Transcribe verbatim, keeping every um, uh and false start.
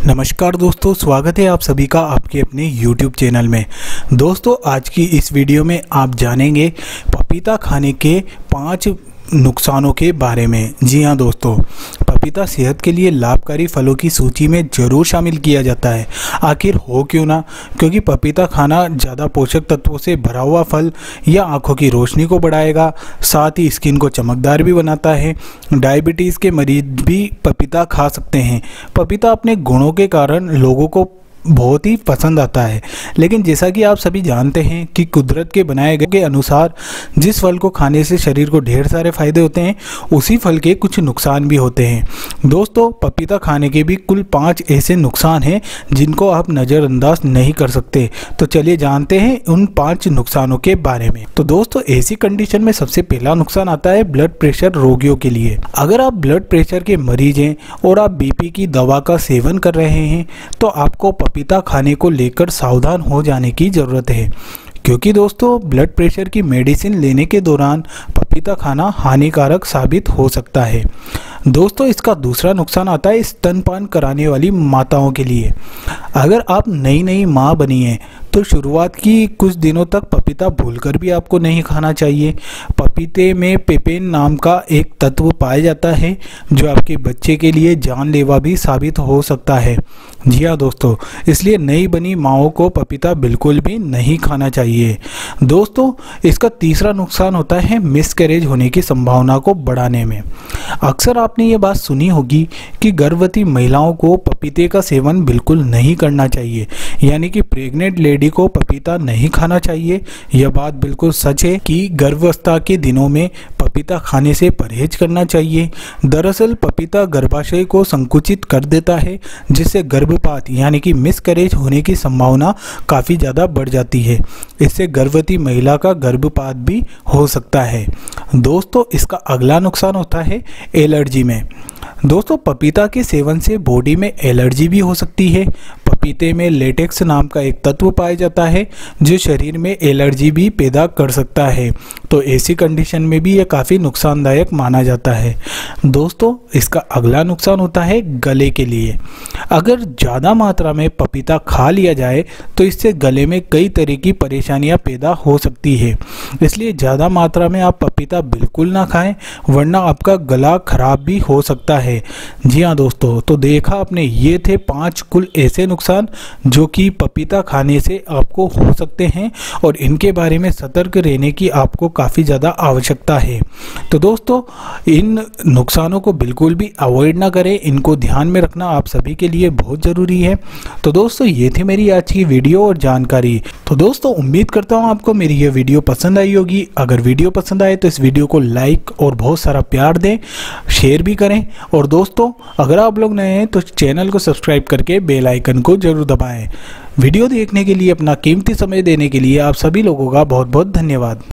नमस्कार दोस्तों, स्वागत है आप सभी का आपके अपने YouTube चैनल में। दोस्तों आज की इस वीडियो में आप जानेंगे पपीता खाने के पाँच नुकसानों के बारे में। जी हाँ दोस्तों, पपीता सेहत के लिए लाभकारी फलों की सूची में ज़रूर शामिल किया जाता है। आखिर हो क्यों ना, क्योंकि पपीता खाना ज़्यादा पोषक तत्वों से भरा हुआ फल या आँखों की रोशनी को बढ़ाएगा, साथ ही स्किन को चमकदार भी बनाता है। डायबिटीज़ के मरीज भी पपीता खा सकते हैं। पपीता अपने गुणों के कारण लोगों को बहुत ही पसंद आता है, लेकिन जैसा कि आप सभी जानते हैं कि कुदरत के बनाए गए के अनुसार जिस फल को खाने से शरीर को ढेर सारे फायदे होते हैं, उसी फल के कुछ नुकसान भी होते हैं। दोस्तों पपीता खाने के भी कुल पाँच ऐसे नुकसान हैं जिनको आप नज़रअंदाज नहीं कर सकते। तो चलिए जानते हैं उन पाँच नुकसानों के बारे में। तो दोस्तों ऐसी कंडीशन में सबसे पहला नुकसान आता है ब्लड प्रेशर रोगियों के लिए। अगर आप ब्लड प्रेशर के मरीज हैं और आप बीपी की दवा का सेवन कर रहे हैं तो आपको पपीता खाने को लेकर सावधान हो जाने की ज़रूरत है, क्योंकि दोस्तों ब्लड प्रेशर की मेडिसिन लेने के दौरान पपीता खाना हानिकारक साबित हो सकता है। दोस्तों इसका दूसरा नुकसान आता है स्तनपान कराने वाली माताओं के लिए। अगर आप नई नई माँ बनी हैं तो शुरुआत की कुछ दिनों तक पपीता भूलकर भी आपको नहीं खाना चाहिए। पपीते में पेपेन नाम का एक तत्व पाया जाता है जो आपके बच्चे के लिए जानलेवा भी साबित हो सकता है। जी हाँ दोस्तों, इसलिए नई बनी माँओं को पपीता बिल्कुल भी नहीं खाना चाहिए। दोस्तों इसका तीसरा नुकसान होता है मिसकैरेज होने की संभावना को बढ़ाने में। अक्सर आपने ये बात सुनी होगी कि गर्भवती महिलाओं को पपीते का सेवन बिल्कुल नहीं करना चाहिए, यानी कि प्रेग्नेंट लेडी को पपीता नहीं खाना चाहिए। यह बात बिल्कुल सच है कि गर्भावस्था के दिनों में पपीता खाने से परहेज करना चाहिए। दरअसल पपीता गर्भाशय को संकुचित कर देता है, जिससे गर्भपात यानी कि मिसकैरेज होने की संभावना काफ़ी ज़्यादा बढ़ जाती है। इससे गर्भवती महिला का गर्भपात भी हो सकता है। दोस्तों इसका अगला नुकसान होता है एलर्जी में। दोस्तों पपीता के सेवन से बॉडी में एलर्जी भी हो सकती है। पपीते में लेटेक्स नाम का एक तत्व पाया जाता है जो शरीर में एलर्जी भी पैदा कर सकता है। तो ऐसी कंडीशन में भी यह काफ़ी नुकसानदायक माना जाता है। दोस्तों इसका अगला नुकसान होता है गले के लिए। अगर ज़्यादा मात्रा में पपीता खा लिया जाए तो इससे गले में कई तरह की परेशानियां पैदा हो सकती है। इसलिए ज़्यादा मात्रा में आप पपीता बिल्कुल ना खाएं, वरना आपका गला खराब भी हो सकता है। जी हाँ दोस्तों, तो देखा आपने, ये थे पाँच कुल ऐसे नुकसान जो कि पपीता खाने से आपको हो सकते हैं और इनके बारे में सतर्क रहने की आपको काफ़ी ज़्यादा आवश्यकता है। तो दोस्तों इन नुकसानों को बिल्कुल भी अवॉइड ना करें, इनको ध्यान में रखना आप सभी के लिए बहुत ज़रूरी है। तो दोस्तों ये थी मेरी आज की वीडियो और जानकारी। तो दोस्तों उम्मीद करता हूँ आपको मेरी ये वीडियो पसंद आई होगी। अगर वीडियो पसंद आए तो इस वीडियो को लाइक और बहुत सारा प्यार दें, शेयर भी करें। और दोस्तों अगर आप लोग नए हैं तो चैनल को सब्सक्राइब करके बेल आइकन को जरूर दबाएं। वीडियो देखने के लिए, अपना कीमती समय देने के लिए आप सभी लोगों का बहुत बहुत धन्यवाद।